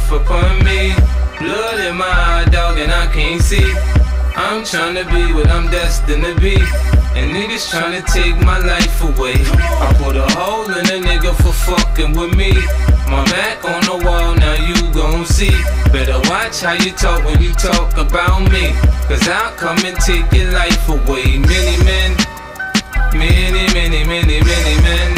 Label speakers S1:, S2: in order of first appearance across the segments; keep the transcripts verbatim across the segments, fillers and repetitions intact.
S1: death upon me. Blood in my eye, dog, and I can't see. I'm tryna be what I'm destined to be, and niggas tryna take my life away. I put a hole in a nigga for fucking with me. My Mac on the wall, now you gon' see. Better watch how you talk when you talk about me, cause I'll come and take your life away. Many men, many, many, many, many men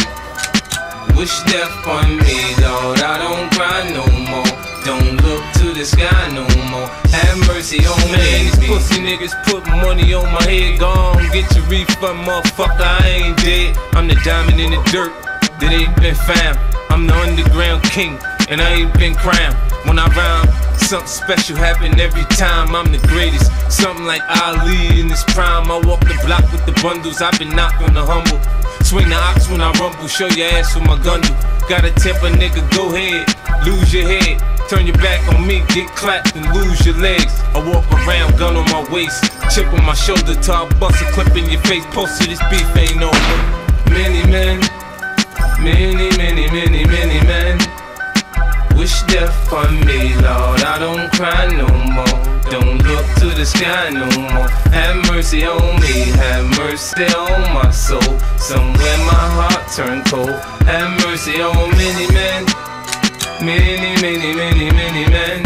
S1: wish death on me, Lord. I don't cry no more, don't look to the sky no more. Have mercy on me. Man, these pussy niggas put money on my head. Gone, get your refund, motherfucker, I ain't dead. I'm the diamond in the dirt that ain't been found. I'm the underground king, and I ain't been crowned. When I rhyme, something special happen every time. I'm the greatest, something like Ali in his prime. I walk the block with the bundles, I've been knocked on the humble. Swing the ox when I rumble, show your ass with my gun do. Gotta temper, nigga, go ahead, lose your head. Turn your back on me, get clapped and lose your legs. I walk around, gun on my waist, chip on my shoulder, till I bust a clip in your face. Post to this beef ain't over. Many men, many, many, many, many men wish death on me, Lord. I don't cry no more, don't look to the sky no more. Have mercy on me, have mercy on my soul. Somewhere my heart turned cold. Have mercy on many men, many, many, many, many men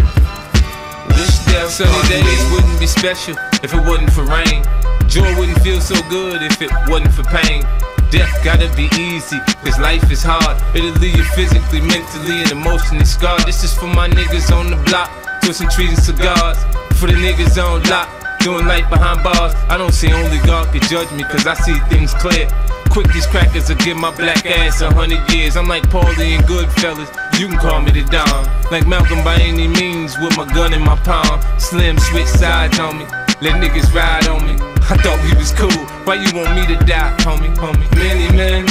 S1: wish death. Sunny days wouldn't be special if it wasn't for rain. Joy wouldn't feel so good if it wasn't for pain. Death gotta be easy, cause life is hard. It'll leave you physically, mentally, and emotionally scarred. This is for my niggas on the block, twisting trees and cigars. For the niggas on lock, doing life behind bars. I don't say only God can judge me, cause I see things clear. Quick, these crackers will give my black ass a hundred years. I'm like Paulie and Goodfellas, you can call me the Don. Like Malcolm by any means, with my gun in my palm. Slim switch sides on me, let niggas ride on me. I thought we was cool, why you want me to die, homie, homie? Many men,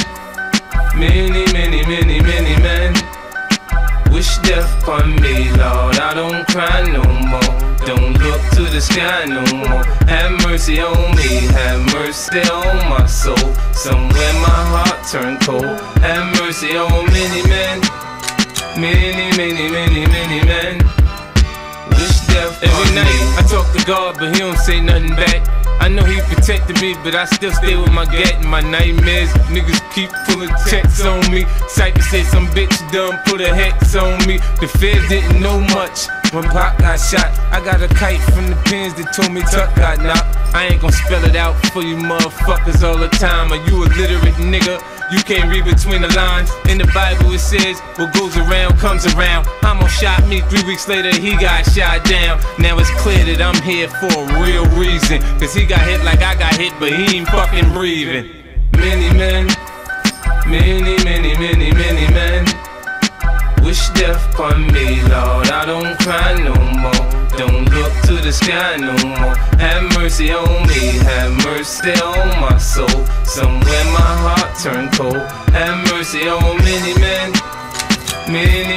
S1: many, many, many, many men wish death on me, Lord. I don't cry no more, don't look to the sky no more. Have mercy on me, have mercy on my soul. Somewhere my heart turned cold. Have mercy on many men, many, many, many, many men wish death on me. Every night I talk to God, but he don't say nothing back. I know he protected me, but I still stay with my gat and my nightmares. Niggas keep pulling checks on me. Cypher say some bitch done put a hex on me. The feds didn't know much when Pac got shot. I got a kite from the pins that told me Tuck got knocked. I ain't gon' spell it out for you motherfuckers all the time. Are you illiterate nigga? You can't read between the lines. In the Bible it says, what goes around comes around. Hamo shot me, three weeks later he got shot down. Now it's clear that I'm here for a real reason, cause he got hit like I got hit, but he ain't fucking breathing. Many men, many, many, many, many men wish death on me, Lord. I don't cry no more, don't look to the sky no more. Have mercy on me, have mercy on my soul. Somewhere my heart turned cold. Have mercy on many men, many